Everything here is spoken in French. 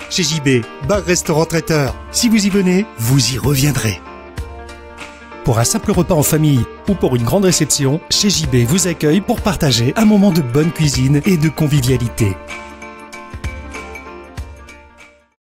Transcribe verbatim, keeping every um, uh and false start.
Chez J B, bar, restaurant, traiteur. Si vous y venez, vous y reviendrez. Pour un simple repas en famille ou pour une grande réception, chez J B vous accueille pour partager un moment de bonne cuisine et de convivialité.